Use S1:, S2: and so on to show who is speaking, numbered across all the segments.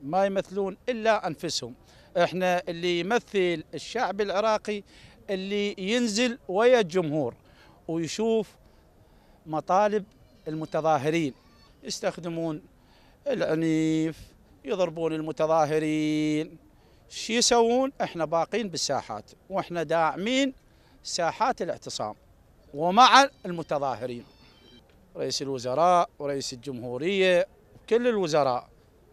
S1: ما يمثلون إلا أنفسهم. إحنا اللي يمثل الشعب العراقي اللي ينزل ويا الجمهور ويشوف مطالب المتظاهرين، يستخدمون العنيف، يضربون المتظاهرين، شو يسوون؟ احنا باقين بالساحات واحنا داعمين ساحات الاعتصام ومع المتظاهرين. رئيس الوزراء ورئيس الجمهورية وكل الوزراء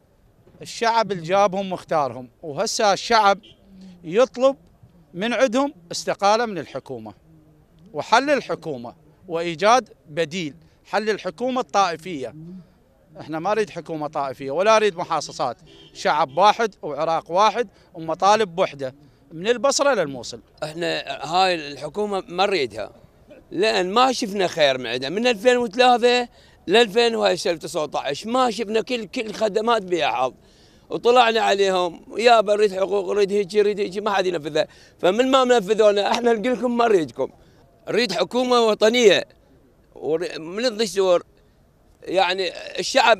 S1: الشعب اللي جابهم واختارهم، وهسه الشعب يطلب من عندهم استقالة من الحكومة وحل الحكومة وإيجاد بديل، حل الحكومة الطائفية. احنا ما نريد حكومة طائفية ولا نريد محاصصات، شعب واحد وعراق واحد ومطالب وحدة من البصرة للموصل.
S2: احنا هاي الحكومة ما نريدها، لأن ما شفنا خير من عندها من 2003 ل 2019 ما شفنا كل خدمات بها حظ، وطلعنا عليهم يا نريد حقوق، نريد هيك ما حد ينفذها. فمن ما منفذونا احنا نقول لكم ما نريدكم، نريد حكومة وطنية من الدستور. يعني الشعب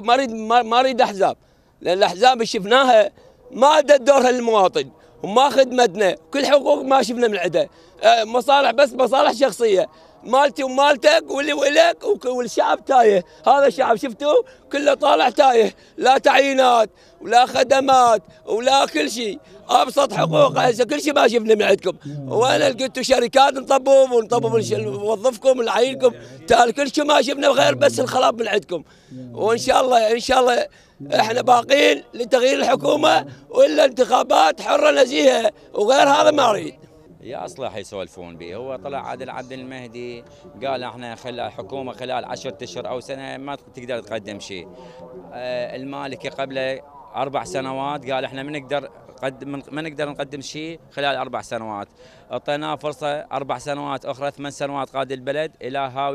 S2: ما اريد احزاب، لان الاحزاب اللي شفناها ما ادت دورها للمواطن وما خدمتنا، كل حقوق ما شفنا من عندها، مصالح بس مصالح شخصيه، مالتي ومالتك واللي ولك، والشعب تايه. هذا الشعب شفتوه كله طالع تايه، لا تعيينات ولا خدمات ولا كل شيء، ابسط حقوق هسه كل شيء ما شفنا من عندكم. وانا لقيتوا شركات نطبوا نوظفكم ونعينكم، كل شيء ما شفنا غير بس الخراب من عندكم. وان شاء الله ان شاء الله احنا باقين لتغيير الحكومه والا انتخابات حره نزيهه، وغير هذا ما اريد.
S3: يا اصلح يسولفون به. هو طلع عادل عبد المهدي قال احنا خلال حكومه خلال 10 اشهر او سنه ما تقدر تقدم شيء. المالكي قبل 4 سنوات قال احنا ما نقدر نقدم شيء خلال 4 سنوات. اعطيناه فرصه 4 سنوات اخرى، 8 سنوات قاد البلد الى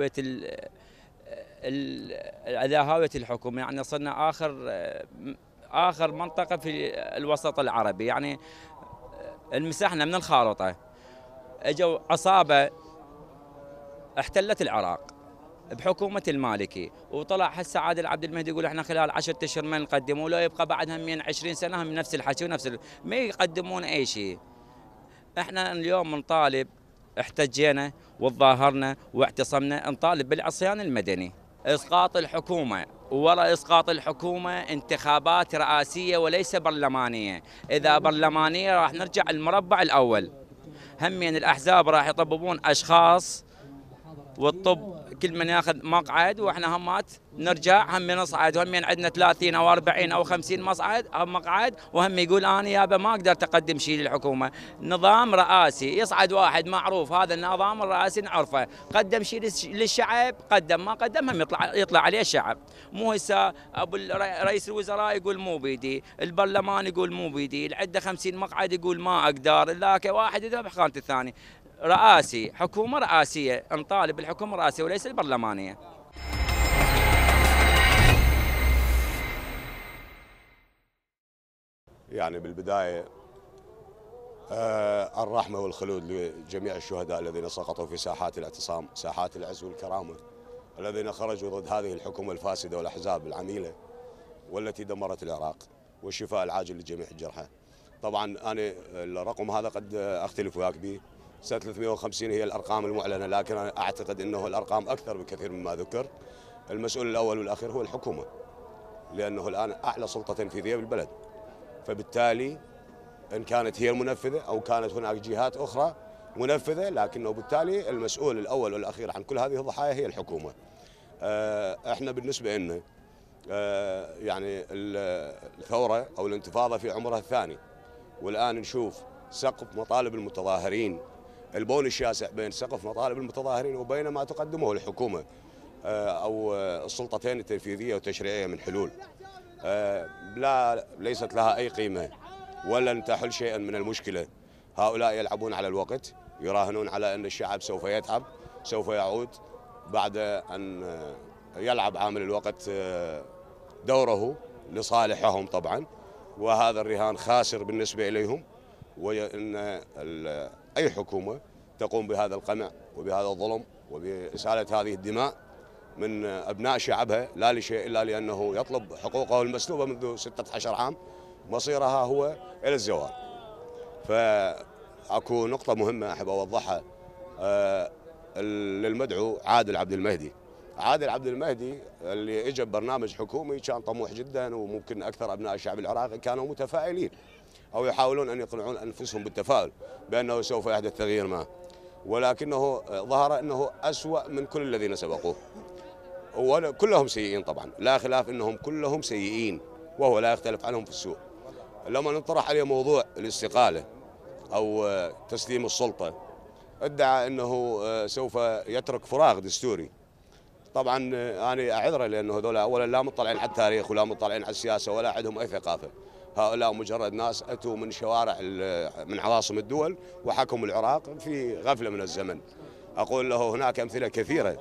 S3: هاويه الحكومه. يعني صرنا اخر منطقه في الوسط العربي، يعني انمسحنا من الخارطه. اجوا عصابه احتلت العراق بحكومه المالكي، وطلع هسه عادل عبد المهدي يقول احنا خلال 10 اشهر ما نقدم، ولو يبقى بعدها من 20 سنه هم نفس الحكي ما يقدمون اي شيء. احنا اليوم نطالب، احتجينا وتظاهرنا واعتصمنا، نطالب بالعصيان المدني، اسقاط الحكومه، ووراء اسقاط الحكومه انتخابات رئاسيه وليس برلمانيه. اذا برلمانيه راح نرجع المربع الاول. همين الاحزاب راح يطببون اشخاص والطب كل من ياخذ مقعد، واحنا همات نرجع هم نصعد، وهم عندنا 30 او 40 او 50 مصعد هم مقعد، وهم يقول انا يابا ما اقدر اقدم شيء للحكومه. نظام رئاسي يصعد واحد معروف، هذا النظام الرئاسي نعرفه، قدم شيء للشعب قدم، ما قدم هم يطلع عليه الشعب. مو هسه ابو رئيس الوزراء يقول مو بيدي، البرلمان يقول مو بيدي، اللي عنده 50 مقعد يقول ما اقدر، ذاك واحد يذبح خانه الثاني. رئاسي، حكومه رئاسيه، نطالب بالحكومه الرئاسيه وليس البرلمانيه.
S4: يعني بالبداية الرحمة والخلود لجميع الشهداء الذين سقطوا في ساحات الاعتصام، ساحات العز والكرامة، الذين خرجوا ضد هذه الحكومة الفاسدة والأحزاب العميلة والتي دمرت العراق، والشفاء العاجل لجميع الجرحى. طبعا أنا الرقم هذا قد أختلف وياك به، 350 هي الأرقام المعلنة، لكن أنا أعتقد أنه الأرقام أكثر بكثير مما ذكر. المسؤول الأول والأخير هو الحكومة، لأنه الآن أعلى سلطة تنفيذية بالبلد، فبالتالي إن كانت هي المنفذة أو كانت هناك جهات أخرى منفذة، لكنه بالتالي المسؤول الأول والأخير عن كل هذه الضحايا هي الحكومة. احنا بالنسبة لنا يعني الثورة أو الانتفاضة في عمرها الثاني، والآن نشوف سقف مطالب المتظاهرين، البون الشاسع بين سقف مطالب المتظاهرين وبين ما تقدمه الحكومة أو السلطتين التنفيذية والتشريعية من حلول. ليست لها أي قيمة ولن تحل شيئا من المشكلة. هؤلاء يلعبون على الوقت، يراهنون على أن الشعب سوف يتعب، سوف يعود بعد أن يلعب عامل الوقت دوره لصالحهم طبعا، وهذا الرهان خاسر بالنسبة إليهم. وأن أي حكومة تقوم بهذا القمع وبهذا الظلم وبإسالة هذه الدماء من أبناء شعبها، لا لشيء إلا لأنه يطلب حقوقه المسلوبة منذ 16 عام، مصيرها هو إلى الزوال. فأكو نقطة مهمة أحب أوضحها للمدعو عادل عبد المهدي. عادل عبد المهدي اللي اجى ببرنامج حكومي كان طموح جدا، وممكن اكثر ابناء الشعب العراقي كانوا متفائلين او يحاولون ان يقنعون انفسهم بالتفاؤل بانه سوف يحدث تغيير ما، ولكنه ظهر انه اسوأ من كل الذين سبقوه، وكلهم سيئين طبعا، لا خلاف انهم كلهم سيئين وهو لا يختلف عنهم في السوء. لما نطرح عليه موضوع الاستقاله او تسليم السلطه ادعى انه سوف يترك فراغ دستوري. طبعا انا اعذره لانه هذول اولا لا مطلعين على التاريخ ولا مطلعين على السياسه ولا عندهم اي ثقافه، هؤلاء مجرد ناس اتوا من شوارع من عواصم الدول وحكموا العراق في غفله من الزمن. اقول له هناك امثله كثيره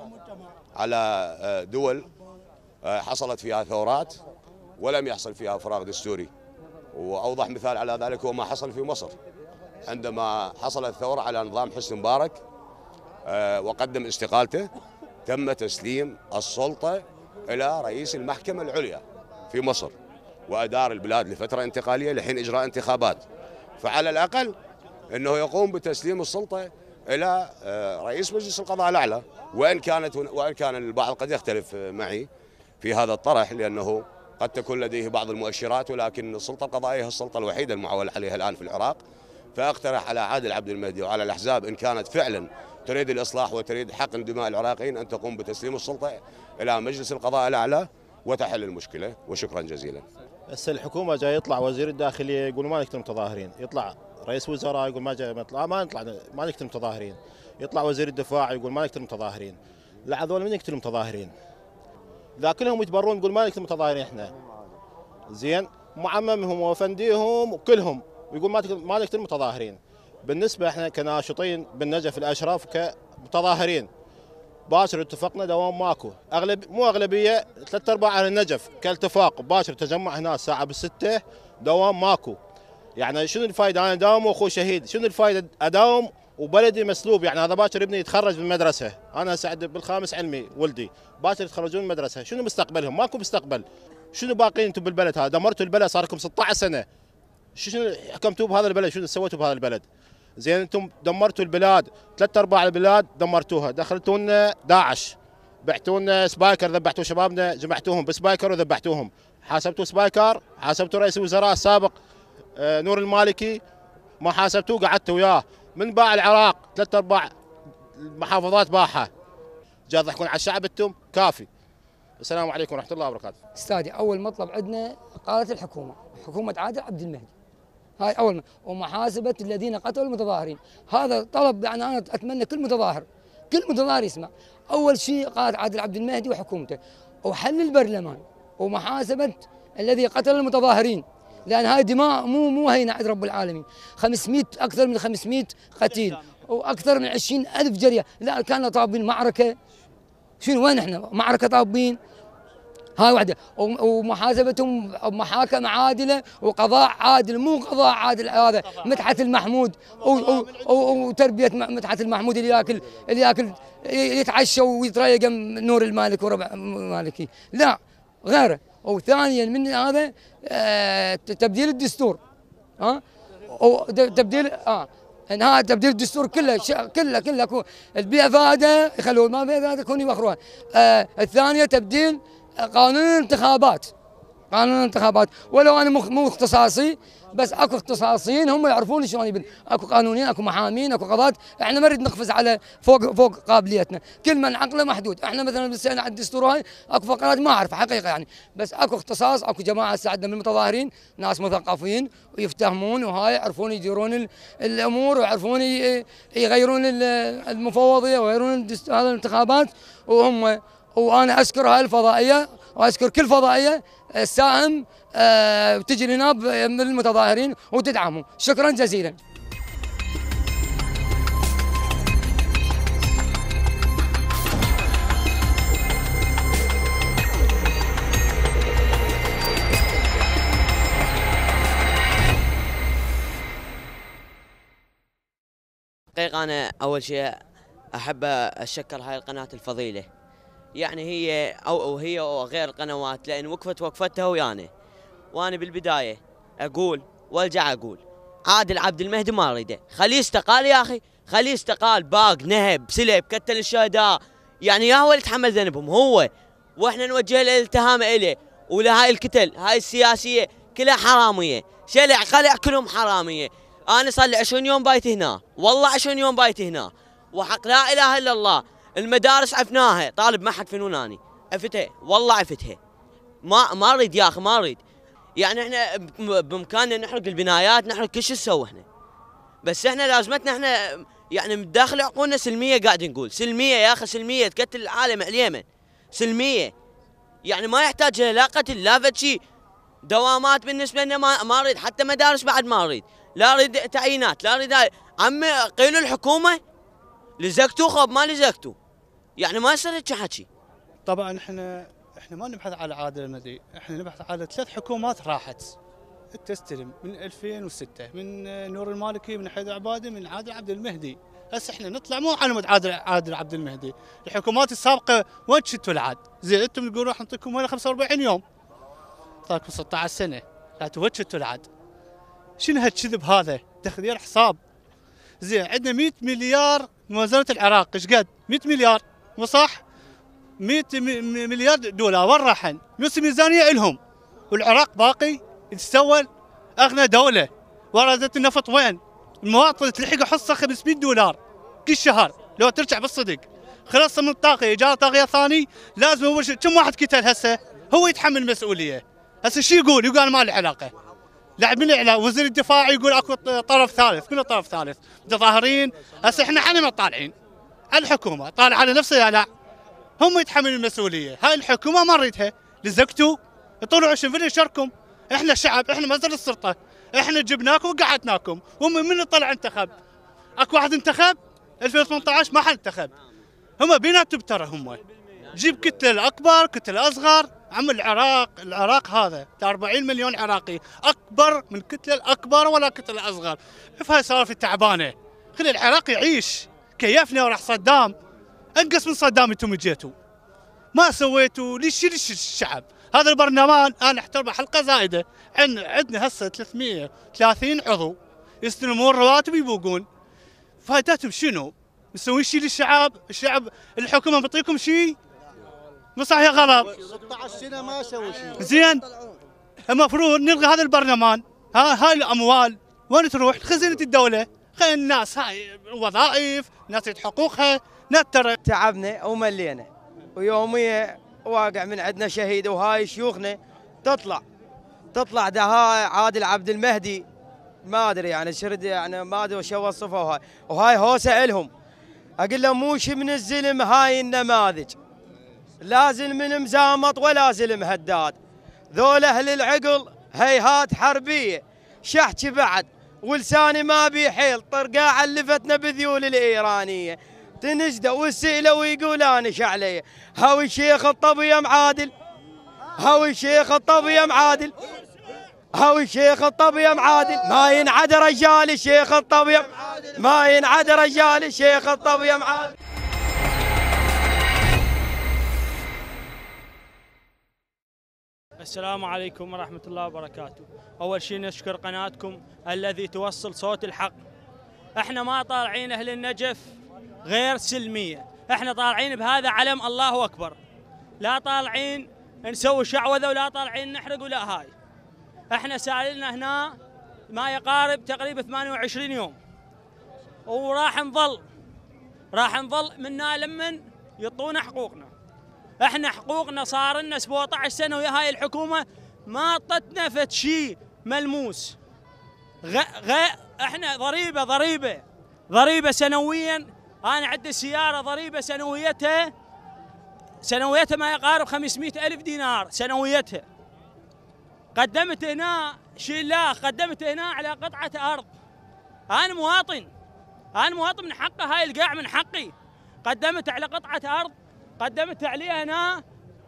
S4: على دول حصلت فيها ثورات ولم يحصل فيها فراغ دستوري، واوضح مثال على ذلك هو ما حصل في مصر عندما حصلت ثوره على نظام حسني مبارك وقدم استقالته، تم تسليم السلطة إلى رئيس المحكمة العليا في مصر، وأدار البلاد لفترة انتقالية لحين إجراء انتخابات. فعلى الأقل أنه يقوم بتسليم السلطة إلى رئيس مجلس القضاء الأعلى، وإن كان البعض قد يختلف معي في هذا الطرح، لأنه قد تكون لديه بعض المؤشرات، ولكن السلطة القضائية هي السلطة الوحيدة المعول عليها الآن في العراق. فأقترح على عادل عبد المهدي وعلى الأحزاب إن كانت فعلا تريد الإصلاح وتريد حقن دماء العراقيين أن تقوم بتسليم السلطة إلى مجلس القضاء الأعلى وتحل المشكلة، وشكرا جزيلا.
S5: هسه الحكومة جاي يطلع وزير الداخلية يقول ما نقتل متظاهرين، يطلع رئيس وزراء يقول ما نقتل متظاهرين، يطلع وزير الدفاع يقول ما نقتل متظاهرين. لا هذول من يقتلوا متظاهرين؟ لا كلهم يتبرون يقول ما نقتل متظاهرين احنا. زين معممهم وفنديهم وكلهم يقول ما نقتل متظاهرين. بالنسبة احنا كناشطين بالنجف الاشراف كمتظاهرين باشر اتفقنا دوام ماكو، مو اغلبية 3/4 اهل النجف كالاتفاق باشر تجمع هنا الساعة ب6 دوام ماكو. يعني شنو الفائدة انا اداوم واخوي شهيد، شنو الفائدة اداوم وبلدي مسلوب؟ يعني هذا باكر ابني يتخرج من المدرسة، انا هسه بالخامس علمي ولدي، باكر يتخرجون من المدرسة، شنو مستقبلهم؟ ماكو مستقبل. شنو باقين انتم بالبلد هذا؟ دمرتوا البلد صار لكم 16 سنة. شنو حكمتوا بهذا البلد؟ شنو سويتوا بهذا البلد؟ زين انتم دمرتوا البلاد، 3/4 البلاد دمرتوها، دخلتوا لنا داعش، بعتوا لنا سبايكر، ذبحتوا شبابنا جمعتوهم بسبايكر وذبحتوهم، حاسبتوا سبايكر، حاسبتوا رئيس الوزراء السابق نور المالكي، ما حاسبتوه قعدتوا وياه، من باع العراق 3/4 المحافظات باعها، جاي تضحكون على الشعب انتم؟ كافي. السلام عليكم ورحمة الله وبركاته.
S6: استاذي اول مطلب عندنا قالت الحكومة، حكومة عادل عبد المهدي، هاي اول ومحاسبه الذين قتلوا المتظاهرين، هذا طلب يعني انا اتمنى كل متظاهر يسمع. اول شيء قالت عادل عبد المهدي وحكومته، وحل البرلمان، ومحاسبه الذي قتل المتظاهرين، لان هاي دماء مو هينه عند رب العالمين. 500 اكثر من 500 قتيل واكثر من 20,000 جريح، لا كانوا طابين معركه. شنو وين احنا؟ معركه طابين. هاي واحدة، ومحاسبتهم محاكم عادلة وقضاء عادل، مو قضاء عادل هذا مدحت المحمود وتربية مدحت المحمود اللي ياكل يتعشى ويتريق نور المالك وربع مالكي، لا غيره. وثانيا من هذا تبديل الدستور، تبديل انها تبديل الدستور كله البيئة فائدة يخلوه، ما فيها فائدة يكون يوخروها. الثانية تبديل قانون الانتخابات، ولو انا مو اختصاصي، بس اكو اختصاصيين هم يعرفون شلون يبن، اكو قانونيين، اكو محامين، اكو قضاة، احنا ما نريد نقفز على فوق قابليتنا، كل من عقله محدود. احنا مثلا بالسنه على الدستور هاي اكو فقرات ما اعرف حقيقه يعني، بس اكو اختصاص، اكو جماعه ساعدنا من المتظاهرين ناس مثقفين ويفتهمون وهاي يعرفون يديرون الامور ويعرفون يغيرون المفوضيه ويغيرون هذا الانتخابات. وانا اشكر هاي الفضائيه واشكر كل فضائيه تساهم تجي هنا من المتظاهرين وتدعمهم، شكرا جزيلا.
S7: حقيقة أنا أول شيء أحب أشكر هاي القناة الفضيلة يعني هي او هي او غير القنوات، لان وقفت وقفتها ويانا. وانا بالبدايه اقول وارجع اقول عادل عبد المهدي ما اريده، خليه يستقال يا اخي، خليه يستقال. باق، نهب، سلب، قتل الشهداء، يعني يا هو اللي يتحمل ذنبهم هو، واحنا نوجه له الاتهام اليه. ولهاي الكتل هاي السياسيه كلها حراميه، شلع خلع كلهم حراميه. انا صار لي 20 يوم بايت هنا، والله 20 يوم بايت هنا، وحق لا اله الا الله. المدارس عفناها، طالب معهد فنون اني عفتها، والله عفتها. ما اريد يا اخي، ما اريد. يعني احنا بامكاننا نحرق البنايات، نحرق كل شيء نسوي احنا، بس احنا لازمتنا احنا يعني من داخل عقولنا سلميه، قاعد نقول سلميه يا اخي، سلميه تقتل العالم على اليمن، سلميه. يعني ما يحتاج لا قتل لا فد شيء. دوامات بالنسبه لنا ما اريد، حتى مدارس بعد ما اريد، لا اريد تعيينات، لا اريد. عمي قيلوا الحكومه لزقتوا خب ما لزقتوا، يعني ما يصير هيك حكي.
S8: طبعا احنا ما نبحث على عادل المهدي، احنا نبحث على 3 حكومات راحت تستلم من 2006، من نور المالكي، من حيدر عباده، من عادل عبد المهدي. هسه احنا نطلع مو على مود عادل عبد المهدي. الحكومات السابقه وين شتوا العاد؟ زين انتم تقولوا راح نعطيكم وين 45 يوم، صاركم 16 سنه، لا وين شتوا العاد؟ شنو هالكذب هذا؟ تخدير حساب. زين عندنا 100 مليار موازنه العراق، ايش قد؟ 100 مليار مو صح؟ 100 مليار دولار وين راحن؟ نص ميزانيه الهم، والعراق باقي يتسول اغنى دوله. واردات النفط وين؟ المواطن تلحق حصه 500 دولار كل شهر لو ترجع بالصدق. خلص من الطاقه، ايجار طاقيه ثاني، لازم اول شيء كم واحد قتل هسه؟ هو يتحمل المسؤوليه. هسه شو يقول؟ يقول ما له علاقه. لاعب من الاعلام وزير الدفاع يقول اكو طرف ثالث، منو طرف ثالث؟ متظاهرين. هسه احنا على طالعين على الحكومه، طالع على نفسها لا، هم يتحملوا المسؤوليه. هاي الحكومه ما نريدها، لزقتوا طلعوا شنو فين شركم؟ احنا الشعب، احنا مصدر السلطه، احنا جبناكم وقعدناكم. ومن طلع انتخب؟ اكو واحد انتخب؟ 2018 ما حد انتخب. هم بيناتهم ترى، هم جيب كتله الاكبر كتله الاصغر. عم العراق هذا 40 مليون عراقي، اكبر من كتله الاكبر ولا كتله الاصغر. شوف هاي السوالف التعبانه، خلي العراق يعيش. كيفنا وراح صدام، انقص من صدام انتم جيتوا ما سويتوا ليش الشعب. هذا البرلمان انا احترمه حلقه زايده، عندنا هسه 330 عضو يستلمون رواتب يبوقون. فائدتهم شنو؟ مسوين شيء للشعب؟ الشعب الحكومه بتعطيكم شيء؟ مو صح يا غلط؟
S9: 16 سنه ما سووا شيء.
S8: زين المفروض نلغي هذا البرلمان. هاي الاموال وين تروح؟ خزينه الدوله. خلي الناس هاي وظائف، ناس حقوقها، نترى
S10: تعبنا وملينا، ويوميا واقع من عندنا شهيد. وهاي شيوخنا تطلع ده هاي عادل عبد المهدي، ما ادري يعني شرد، يعني ما ادري وش اوصفه. وهاي هوسه الهم. اقول له موش من الزلم هاي النماذج، لا زلم مزامط ولا زلم هداد. ذول اهل العقل هيهات حربيه، شحكي بعد ولساني ما بيحيل. طرقاع علفتنا بذيول الايرانيه، تنجده والسئله ويقول انا شعليه. هاوي شيخ الطب يا معادل، هاوي شيخ الطب يا معادل، هاوي شيخ الطب يا معادل. ما ينعد رجال شيخ الطب يا معادل، ما ينعد رجال شيخ الطب يا معادل.
S11: السلام عليكم ورحمة الله وبركاته. أول شيء نشكر قناتكم الذي توصل صوت الحق. احنا ما طالعين أهل النجف غير سلمية، احنا طالعين بهذا علم الله أكبر، لا طالعين نسوي شعوذة ولا طالعين نحرق ولا هاي. احنا سالنا هنا ما يقارب تقريبا 28 يوم، وراح نظل منا لمن يعطونا حقوقنا. احنا حقوقنا صار لنا 17 سنه ويا هاي الحكومه ما اعطتنا فد شيء ملموس. احنا ضريبه سنويا. انا عندي سياره ضريبه سنويتها ما يقارب 500,000 دينار سنويتها. قدمت هنا قدمت هنا على قطعه ارض. انا مواطن من حقه، هاي القاع من حقي. قدمت على قطعه ارض، قدمت عليها هنا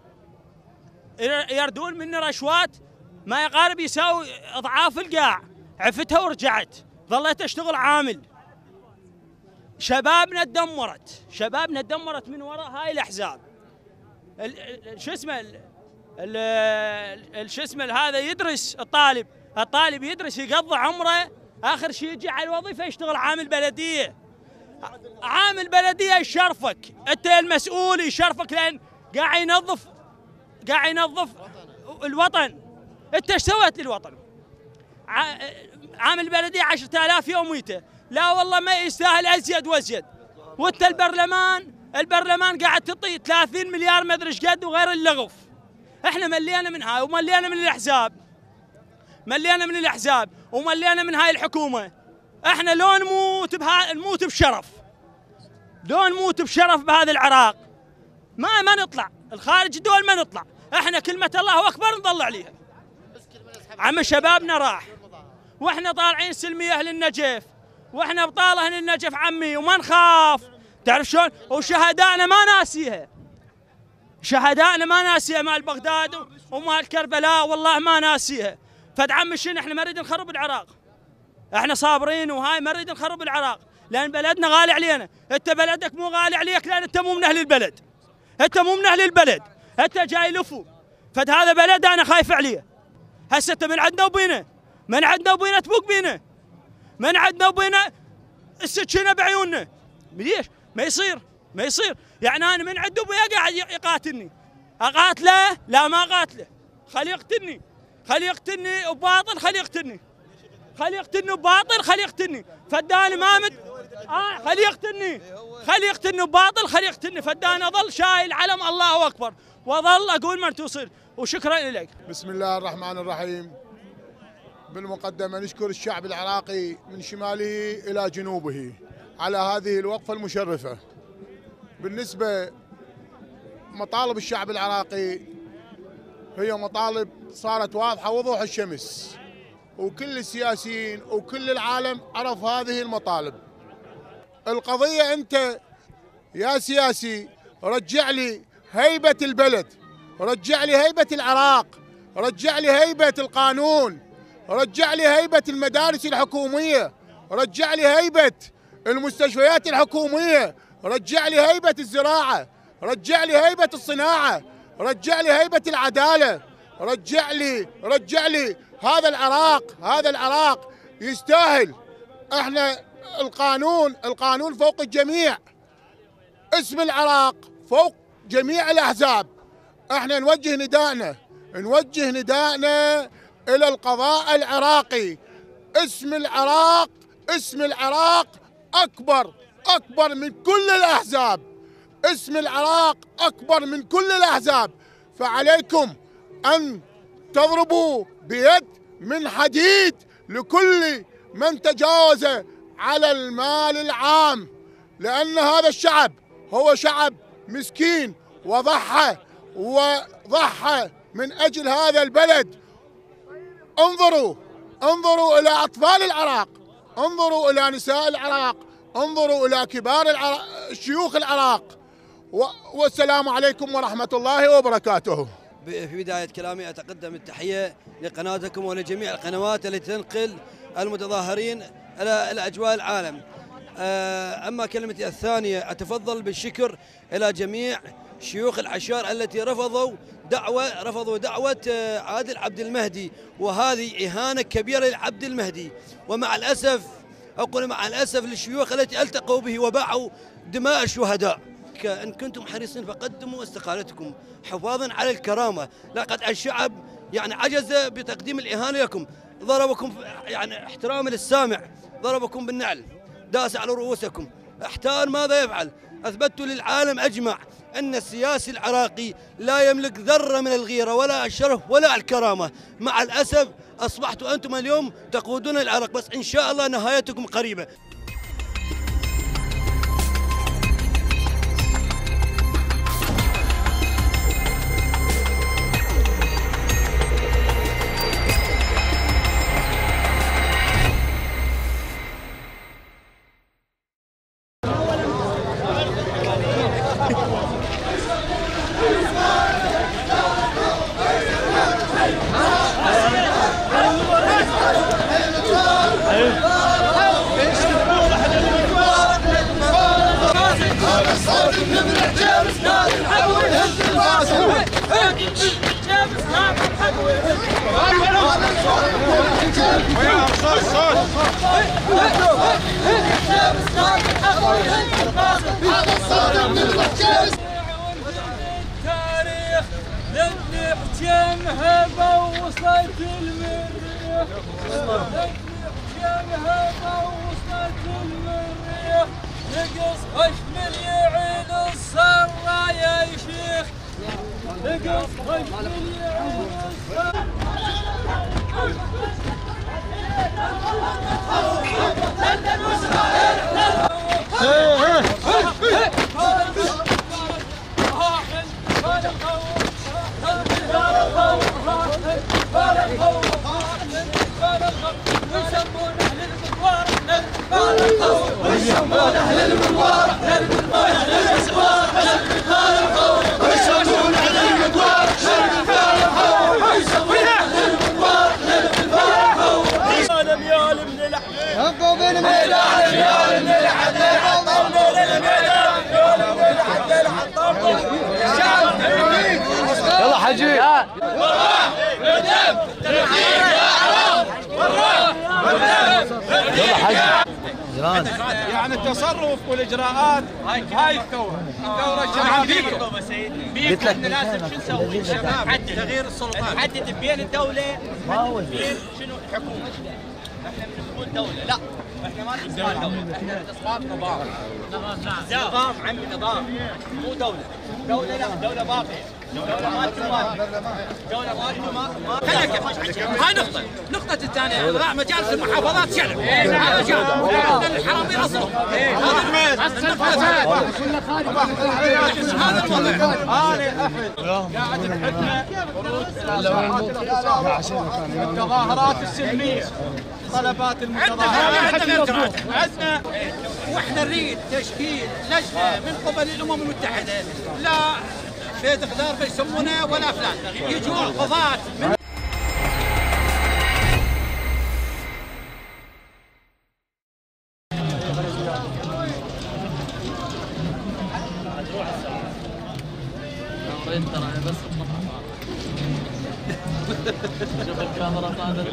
S11: يردون مني رشوات ما يقارب يساوي اضعاف القاع. عفتها ورجعت، ظليت اشتغل عامل. شبابنا تدمرت من وراء هاي الاحزاب. شو اسمه شو اسمه هذا يدرس الطالب يدرس يقضي عمره، اخر شيء يجي على الوظيفه يشتغل عامل بلديه. عامل بلديه يشرفك، انت المسؤول يشرفك لان قاعد ينظف الوطن. انت ايش سويت للوطن؟ عامل بلديه 10,000 يوميته، لا والله ما يستاهل ازيد وازيد. وانت البرلمان قاعد تعطي 30 مليار ما ادري ايش قد وغير اللغف. احنا ملينا من هاي وملينا من الاحزاب، وملينا من هاي الحكومه. احنا لو نموت بشرف، بهذا العراق. ما نطلع الخارج الدول، ما نطلع. احنا كلمه الله اكبر نضل عليها. عم شبابنا راح واحنا طالعين سلميه اهل النجف، واحنا ابطال اهل النجف عمي، وما نخاف. تعرف شلون؟ وشهدائنا ما ناسيها، مال بغداد ومال كربلاء، والله ما ناسيها. فدعم شنو؟ احنا ما نريد نخرب العراق، احنا صابرين وهاي ما نريد نخرب العراق، لان بلدنا غالي علينا. انت بلدك مو غالي عليك لان انت مو من اهل البلد، انت جاي لفو. فد هذا بلد انا خايف عليه. هسه انت من عندنا وبينا تبوق بينا، من عندنا وبينا السكينه بعيوننا. ليش؟ ما يصير. يعني انا من عند ابويا قاعد يقاتلني، اقاتله؟ لا ما اقاتله، خليه يقتلني وباطل، خليه يقتلني فداني ما مد خليه يقتلني وباطل، فداني اظل شايل علم الله اكبر، واظل اقول من توصل. وشكرا لك.
S12: بسم الله الرحمن الرحيم. بالمقدمه نشكر الشعب العراقي من شماله الى جنوبه على هذه الوقفه المشرفه. بالنسبه مطالب الشعب العراقي هي مطالب صارت واضحه وضوح الشمس، وكل السياسيين وكل العالم عرف هذه المطالب. القضيه انت يا سياسي رجع لي هيبه البلد، رجع لي هيبه العراق، رجع لي هيبه القانون، رجع لي هيبه المدارس الحكوميه، رجع لي هيبه المستشفيات الحكوميه، رجع لي هيبه الزراعه، رجع لي هيبه الصناعه، رجع لي هيبه العداله، رجع لي هذا العراق يستاهل. احنا القانون فوق الجميع، اسم العراق فوق جميع الاحزاب. احنا نوجه نداءنا الى القضاء العراقي. اسم العراق اكبر من كل الاحزاب، اسم العراق اكبر من كل الاحزاب. فعليكم ان تضربوا بيد من حديد لكل من تجاوز على المال العام، لان هذا الشعب هو شعب مسكين وضحى من اجل هذا البلد. انظروا الى اطفال العراق، انظروا الى نساء العراق، انظروا الى كبار شيوخ العراق. والسلام عليكم ورحمه الله وبركاته.
S13: في بدايه كلامي اتقدم التحيه لقناتكم ولجميع القنوات التي تنقل المتظاهرين الى اجواء العالم. اما كلمتي الثانيه اتفضل بالشكر الى جميع شيوخ العشائر التي رفضوا دعوة عادل عبد المهدي، وهذه إهانة كبيرة لعبد المهدي. ومع الأسف أقول مع الأسف للشيوخ التي التقوا به وباعوا دماء الشهداء. إن كنتم حريصين فقدموا استقالتكم حفاظا على الكرامة. لقد الشعب عجز بتقديم الإهانة لكم، ضربكم احترام للسامع، ضربكم بالنعل، داس على رؤوسكم. احتار ماذا يفعل؟ أثبتوا للعالم أجمع أن السياسي العراقي لا يملك ذرة من الغيرة ولا الشرف ولا الكرامة. مع الأسف أصبحتوا أنتم اليوم تقودون العراق، بس إن شاء الله نهايتكم قريبة.
S14: هذا الصادق للوحشة
S15: التاريخ لن نحجمها بوصلة المريخ لن نحجمها بوصلة المريخ نقص خشم يعيد الصرا يا شيخ نقص خشم يعيد الصرا
S14: يلا حجي
S1: يعني التصرف والاجراءات هاي الثوره الشبابيه
S15: قلت لك احنا لازم شو نسوي الشباب تغيير السلطات نحدد بين الدوله وبين شنو الحكومه. احنا بنقول دوله لا احنا ما نسمع دوله احنا اسقاط نظام نظام عمي نظام مو دوله دوله لا دوله باقيه دولة ما دولة ما هاي نقطة الثانية إلغاء مجالس المحافظات شلل هذا شلل عندنا الحرامي أصلا هذا الوضع
S1: أنا أحد قاعد نحكنا التظاهرات السلمية طلبات المتظاهرين عندنا واحنا نريد تشكيل لجنة من قبل الأمم المتحدة لا بيت غدار بيسمونه ولا فلان يجوا قضاة
S14: شوف الكاميرا طالت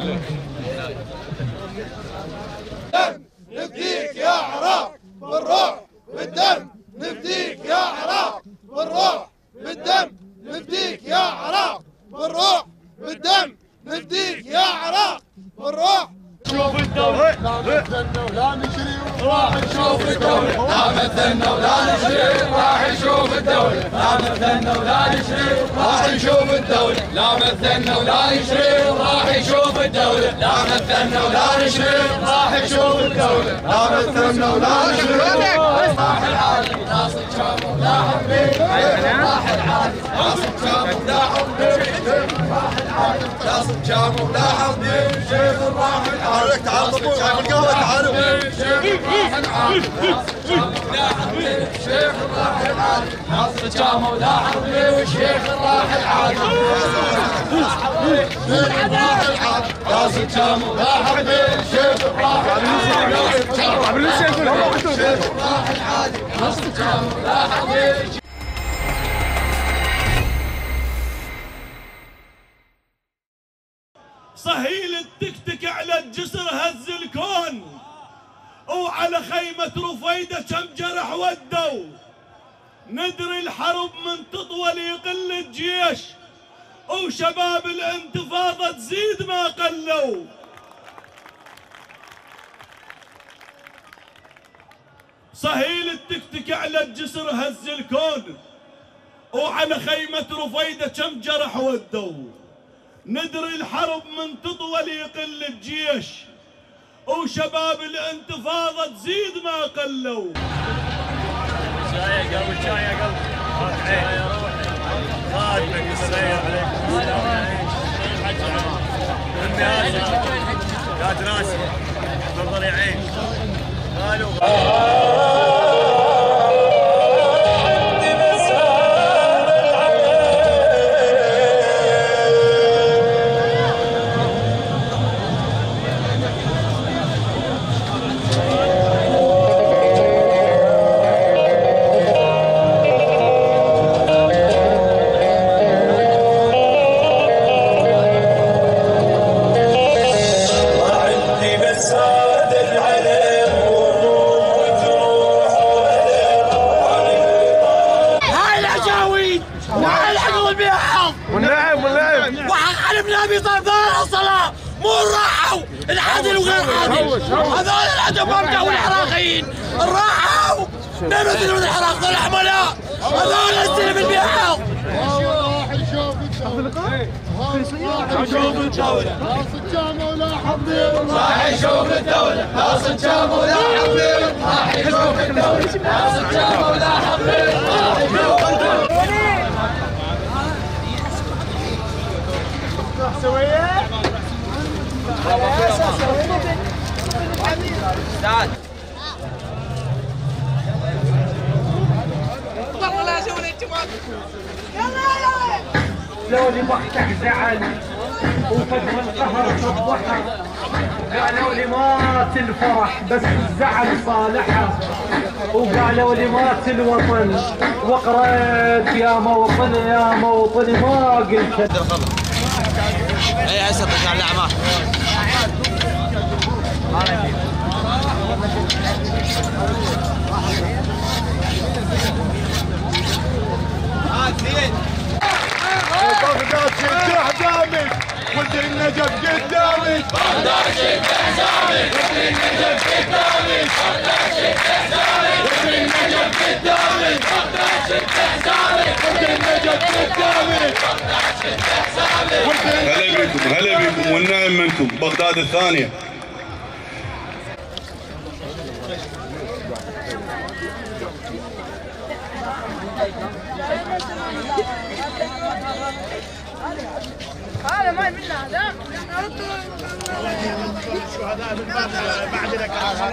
S14: نفديك يا عراق بالروح بالدم نفديك يا عراق بالروح بالدم نفديك يا عراق بالروح بالدم نفديك يا عراق بالروح شوف الدولة لا مثلنا ولا نشري راح نشوف الدولة لا مثلنا ولا نشري راح نشوف الدولة لا مثلنا ولا نشري راح نشوف الدولة لا مثلنا ولا نشري راح نشوف الدولة لا مثلنا ولا نشري راح نشوف الدولة لا مثلنا ولا نشري راح العالم ناس الشام لا حبيب راح العالم ناس الشام لا حبيب راح العالم ناس الشام لا حبيب شيخ راح العالم تعال طبوع على القهوة تعالوا الشيخ راح العالم ناس الشام ولا حبيب والشيخ راح العالم ناس الشام ولا حبيب الشيخ راح العالم الشيخ راح العالم ناس الشام ولا حبيب
S16: صهيل التكتك على الجسر هز الكون وعلى خيمة رفيدة كم جرح ودوا ندري الحرب من تطول يقل الجيش وشباب الانتفاضة تزيد ما قلوا صهيل التكتك على الجسر هز الكون وعلى خيمة رفيدة كم جرح ودوا ندري الحرب من تطول يقل الجيش وشباب الانتفاضة تزيد ما قلوا شاي يا قلب شاي يا قلب خادمك السير عليك قاد راسي تفضل يا عين قالوا عندي بس هذا العلم والروح
S14: بنبي طرفان الصلاة مو راحوا العادل وغير عادل. هذول العدم مرجع والعراقيين راحوا بمثل العراق ذول عملاء هذول السلم البيعوا. شوف الدولة راس الجامع ولا حضير راح يشوف الدولة راس الجامع ولا حضير راح يشوف الدولة راس الجامع ولا حضير راح يشوف الدولة. سوية استاذ والله شغل انتماء.
S17: لو لي بختك زعل وفجر القهر صبحها قالوا لي مات الفرح بس الزعل صالحها وقالوا لي مات الوطن وقريت يا موطن يا موطن ما قلت.
S7: اي هسه طلع الاعمال
S14: بغداد شد حزامك ولد النجف قدامك بغداد شد حزامك ولد النجف قدامك بغداد شد حزامك ولد النجف قدامك بغداد شد حزامك ولد النجف قدامك بغداد شد حزامك.
S16: هلا بكم هلا بكم والنعم منكم بغداد الثانية.
S14: هذا ما منا هذا الشهداء بعد لك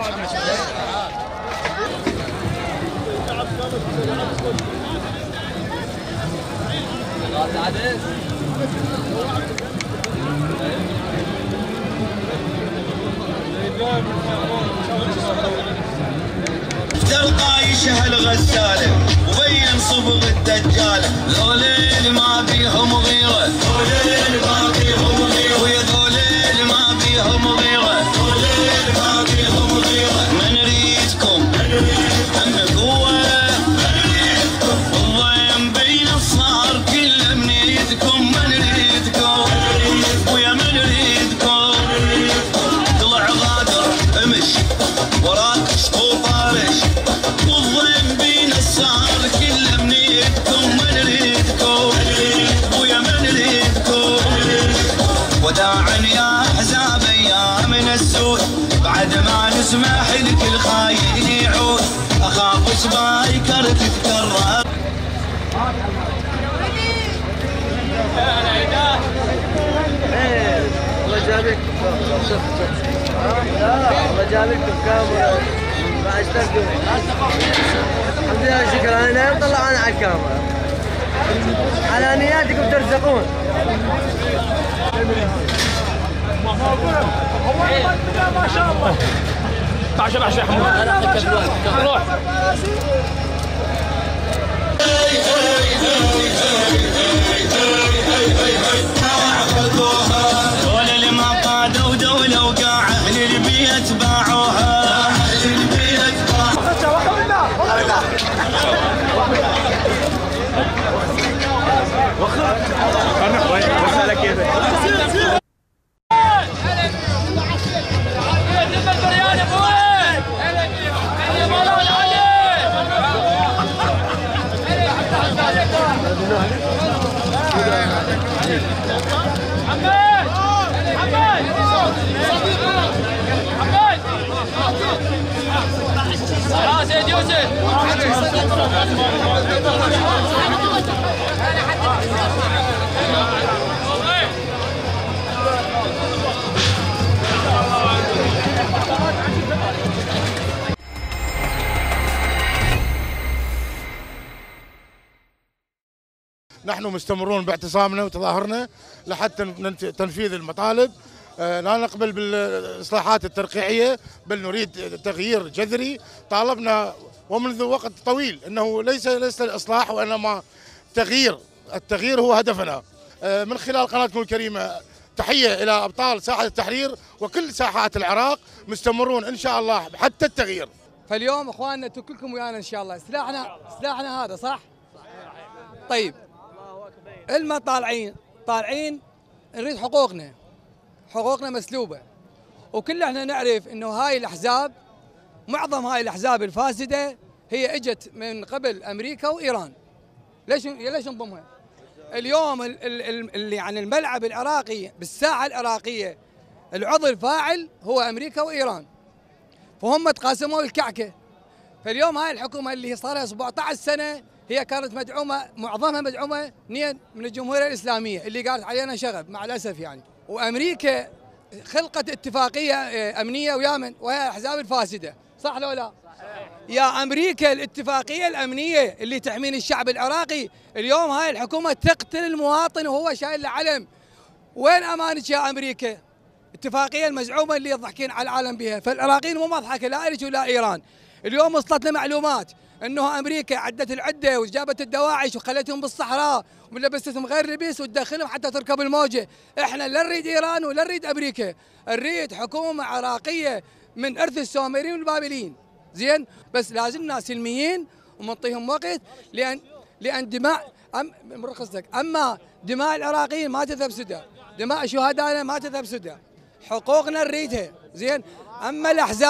S18: طايشه الغساله وبين صبغ الدجاله ذولين ما بيهم غيره ذولين ما بيهم غيره ويا ذولين ما بيهم غيره ذولين ما بيهم غيره. ما نريدكم هم قوه الضيم بين الصهر كله منيدكم ما نريدكم ويا ما نريدكم. طلع غادر امش وراك سقوط طارش والضيم بين الصهر كله منيدكم ما نريدكم ويا ما نريدكم. وداعا يا احزاب ايام السود بعد ما نسمح لك الخاين يعود اخاف سبايكر تتكرر.
S10: الله جابك الله جابك بكاميرا ما اشتغل. الحمد لله شكرا انا نايم طلعنا على الكاميرا على نياتكم ترزقون.
S17: ما شاء الله. تعال شبع شيخ حمود روح.
S18: دولة اللي ما قادوا دولة وقاع اهل البيت باعوها اهل البيت باعوها.
S14: سيد يوسف
S12: نحن مستمرون باعتصامنا وتظاهرنا لحتى تنفيذ المطالب. لا نقبل بالاصلاحات الترقيعيه بل نريد تغيير جذري. طالبنا ومنذ وقت طويل انه ليس الاصلاح وانما تغيير. التغيير هو هدفنا. من خلال قناتكم الكريمه تحيه الى ابطال ساحه التحرير وكل ساحات العراق مستمرون ان شاء الله حتى التغيير.
S6: فاليوم اخواننا انتم كلكم ويانا ان شاء الله. سلاحنا هذا صح؟ طيب الما طالعين
S19: نريد حقوقنا مسلوبة، وكل احنا نعرف انه هاي الاحزاب، معظم هاي الاحزاب الفاسدة هي اجت من قبل امريكا وايران. ليش نضمها؟ اليوم يعني الملعب العراقي بالساحة العراقية العضو الفاعل هو امريكا وايران، فهم تقاسموا الكعكة. فاليوم هاي الحكومة اللي صار لها 17 سنة هي كانت مدعومة، معظمها مدعومة نيا من الجمهورية الإسلامية اللي قالت علينا شغب مع الأسف يعني. وأمريكا خلقت اتفاقية أمنية ويا الأحزاب الفاسدة، صح لو لا؟ يا أمريكا الاتفاقية الأمنية اللي تحمين الشعب العراقي، اليوم هاي الحكومة تقتل المواطن وهو شايل له علم. وين أمانك يا أمريكا؟ اتفاقية المزعومة اللي يضحكين على العالم بها، فالعراقيين مو مضحكة لا إلك ولا إيران. اليوم وصلتنا معلومات انه امريكا عدت العده وجابت الدواعش وخلتهم بالصحراء ولبستهم غير لبس وتدخلهم حتى تركب الموجه. احنا لا نريد ايران ولا نريد امريكا، نريد حكومه عراقيه من ارث السومريين والبابليين، زين؟ بس لازمنا سلميين ونعطيهم وقت لان دماء اما دماء العراقيين ما تذهب سدى، دماء شهدائنا ما تذهب سدى، حقوقنا نريدها، زين؟ اما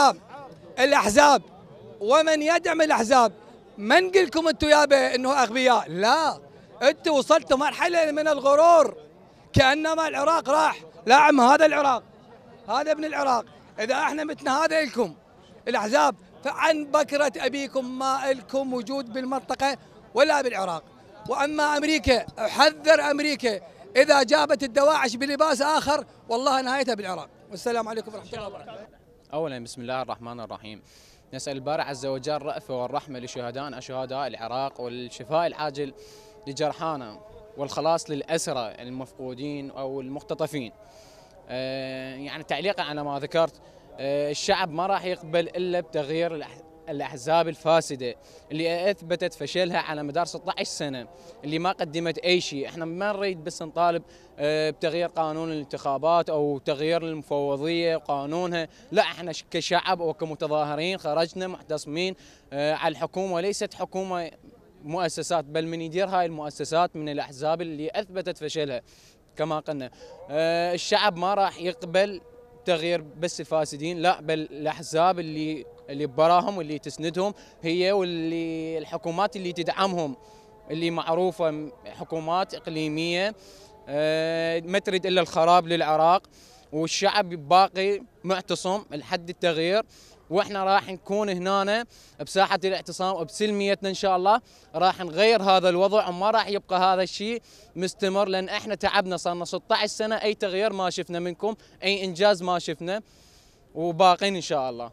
S19: الاحزاب ومن يدعم الاحزاب، ما نقلكم انتم يابا انه اغبياء، لا، انتم وصلتوا مرحله من الغرور كانما العراق راح. لا عم، هذا العراق، هذا ابن العراق. اذا احنا متنا هذا لكم الاحزاب، فعن بكره ابيكم ما لكم وجود بالمنطقه ولا بالعراق. واما امريكا، احذر امريكا اذا جابت الدواعش بلباس اخر والله نهايتها بالعراق. والسلام عليكم ورحمه الله وبركاته.
S20: اولا بسم الله الرحمن الرحيم. نسأل الباري عز وجل الرأفة والرحمة لشهدائنا شهداء العراق، والشفاء العاجل لجرحانا، والخلاص للأسرى المفقودين أو المختطفين. يعني تعليقا على ما ذكرت، الشعب ما راح يقبل إلا بتغيير الأحزاب الفاسدة اللي أثبتت فشلها على مدار 16 سنة، اللي ما قدمت أي شيء. احنا ما نريد بس نطالب بتغيير قانون الانتخابات أو تغيير المفوضية وقانونها، لا، احنا كشعب وكمتظاهرين خرجنا محتصمين على الحكومة، وليست حكومة مؤسسات، بل من يدير هاي المؤسسات من الأحزاب اللي أثبتت فشلها. كما قلنا الشعب ما راح يقبل تغيير بس الفاسدين، لا، بل الأحزاب اللي براهم واللي تسندهم هي، واللي الحكومات اللي تدعمهم اللي معروفة حكومات إقليمية ما تريد إلا الخراب للعراق، والشعب باقي معتصم لحد التغيير. واحنا راح نكون هنا بساحة الاعتصام وبسلميتنا ان شاء الله، راح نغير هذا الوضع وما راح يبقى هذا الشيء مستمر، لان احنا تعبنا، صارنا 16 سنة اي تغيير ما شفنا منكم، اي انجاز ما شفنا، وباقين ان شاء الله.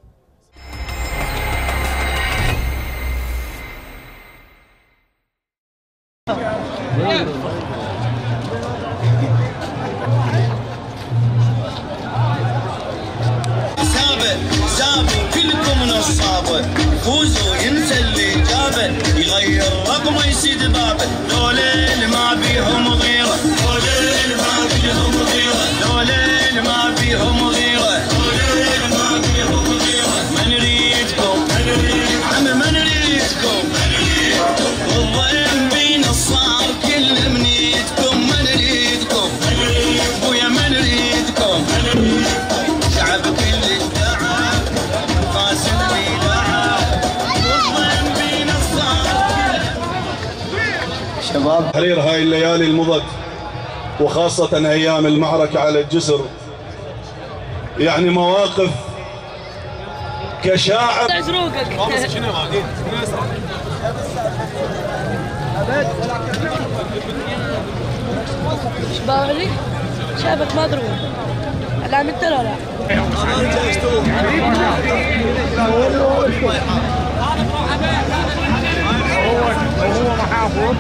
S18: سابوا كلكم نصابه، فوزوا ينسى اللي جابه، يغير رقمه يسيد بابه، دولين ما بيهم غيره، دولين ما بيهم غيره، دولين ما بيهم غيره، دولين ما بيهم غيره. ما نريدكم عم، ما نريدكم، والضيم بين الصعب كل منيتكم، ما نريدكم ويا ما نريدكم، شعب كل التعب قاسم بيدعب، والضيم بين الصعب.
S16: شباب تحرير هاي الليالي المضت، وخاصة أيام المعركة على الجسر، يعني مواقف كشاعر.
S21: شبابي شافك مضروب لا من لا
S17: هو محافظ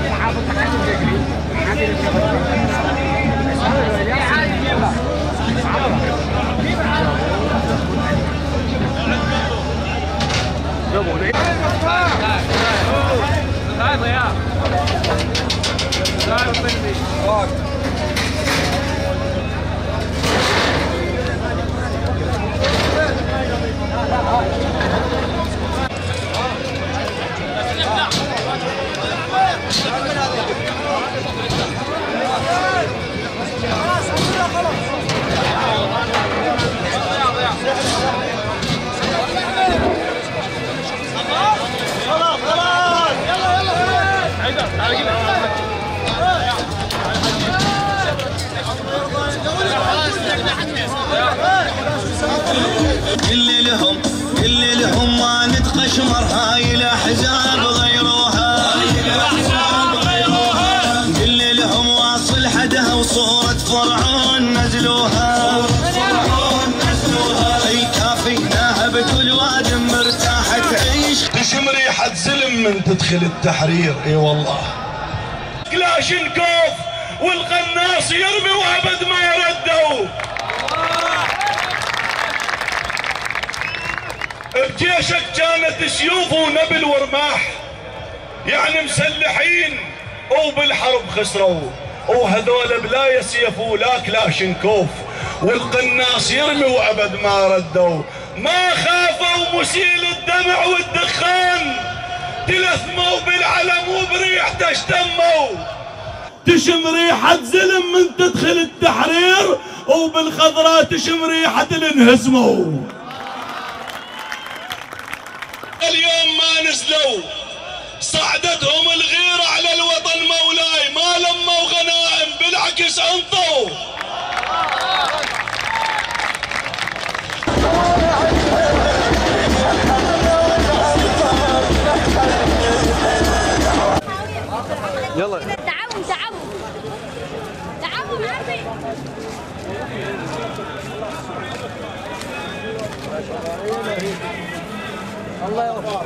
S18: يا كل لهم ما نتقشمر هاي الأحزاب غيروها، كل لهم واصل حدها وصورة فرعون نزلوها، اي كافيناها بكل واد مرتاحة تعيش.
S16: تشم ريحة زلم من تدخل التحرير، اي والله. كلاشنكوف والقناص يرمي وابد ما ردوا. بجيشك كانت سيوف ونبل ورماح، يعني مسلحين وبالحرب خسروا، وهذول بلا يسيف ولا كلاشنكوف، والقناص يرمي وابد ما ردوا. ما خافوا مسيل الدمع والدخان، تلثموا بالعلم وبريحته اشتموا. تشم ريحة زلم من تدخل التحرير، وبالخضراء تشم ريحة الانهزموا. اليوم ما نزلوا، صعدتهم الغيرة على الوطن مولاي، ما لموا غنائم بالعكس انطوا.
S14: يلا
S2: تعاون عربي.
S14: الله يوفقك.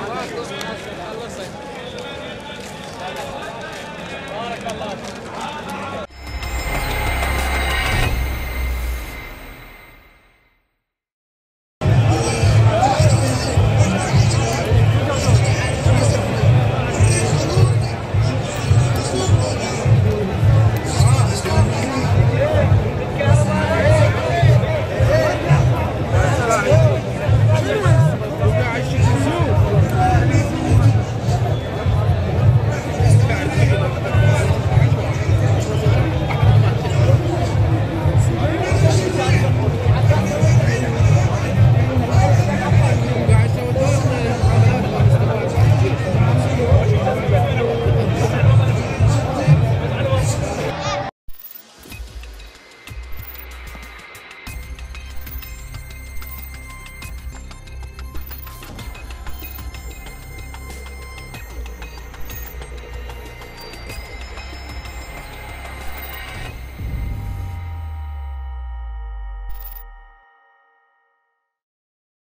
S14: بارك الله.